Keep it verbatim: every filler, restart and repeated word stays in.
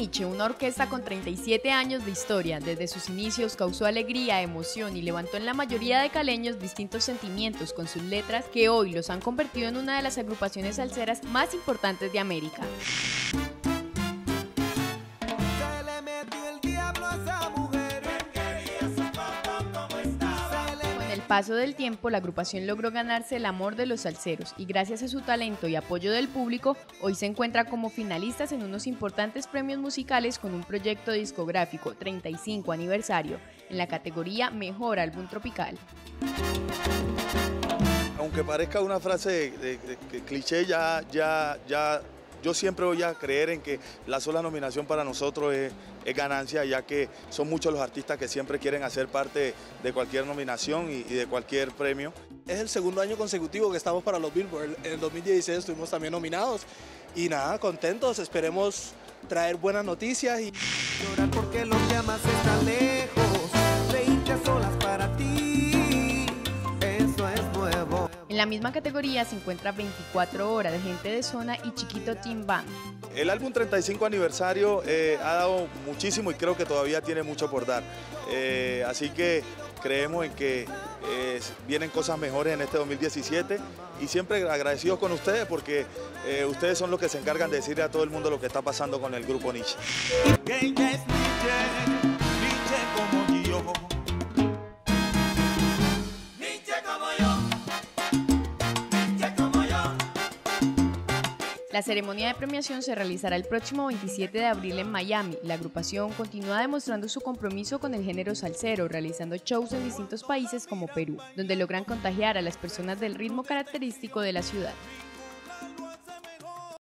Nietzsche, una orquesta con treinta y siete años de historia, desde sus inicios causó alegría, emoción y levantó en la mayoría de caleños distintos sentimientos con sus letras que hoy los han convertido en una de las agrupaciones salseras más importantes de América. Paso del tiempo, la agrupación logró ganarse el amor de los salseros y gracias a su talento y apoyo del público, hoy se encuentra como finalistas en unos importantes premios musicales con un proyecto discográfico treinta y cinco aniversario en la categoría Mejor Álbum Tropical. Aunque parezca una frase de, de, de, de cliché, ya, ya, ya yo siempre voy a creer en que la sola nominación para nosotros es, es ganancia, ya que son muchos los artistas que siempre quieren hacer parte de cualquier nominación y, y de cualquier premio. Es el segundo año consecutivo que estamos para los Billboard. En el dos mil dieciséis estuvimos también nominados y nada, contentos, esperemos traer buenas noticias. Y... Llorar porque los que amas están lejos, reírte a solas para ti, eso es nuevo. En la misma categoría se encuentra veinticuatro horas de Gente de Zona y Chiquito Team Band. El álbum treinta y cinco aniversario eh, ha dado muchísimo y creo que todavía tiene mucho por dar. Eh, así que creemos en que eh, vienen cosas mejores en este dos mil diecisiete y siempre agradecidos con ustedes porque eh, ustedes son los que se encargan de decirle a todo el mundo lo que está pasando con el grupo Nietzsche. Ella es Nietzsche, Nietzsche como yo. La ceremonia de premiación se realizará el próximo veintisiete de abril en Miami. La agrupación continúa demostrando su compromiso con el género salsero, realizando shows en distintos países como Perú, donde logran contagiar a las personas del ritmo característico de la ciudad.